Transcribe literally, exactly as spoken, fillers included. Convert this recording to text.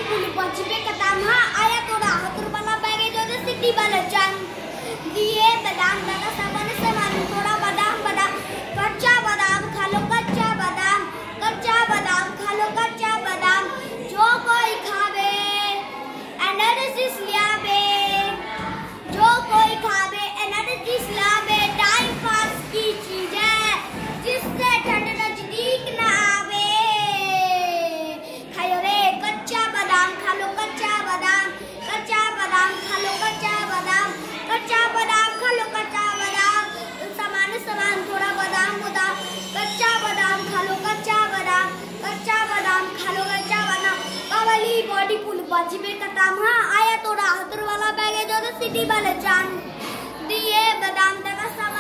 पुल पहुंचे कदम हाँ आया थोड़ा हथुर वाला बैगे जो दे सिटी वाला जान दिए बादाम दादा सामान सामान थोड़ा बादाम बादाम कच्चा बादाम खा लो कच्चा बादाम कच्चा बादाम खा लो कच्चा बादाम जो कोई खावे एनालिसिस लियावे जो कोई खावे एनालिसिस लावे टाइम पास की चीज है जिससे ठंड नजदीक ना आवे खायो रे कच्चा बादाम खा लो कच्चा बादाम कच्चा बादाम खा लो कच्चा बादाम कच्चा बादाम खा लो कच्चा बादाम सामान सामान थोड़ा बादाम बादाम कच्चा बादाम खा लो कच्चा बादाम कच्चा बादाम खा लो कच्चा बादाम कवली बॉडी फुल बाजी में कदम हाँ आया थोड़ा हथुर वाला बैगे जो सिटी वाले जान दिए बादाम तक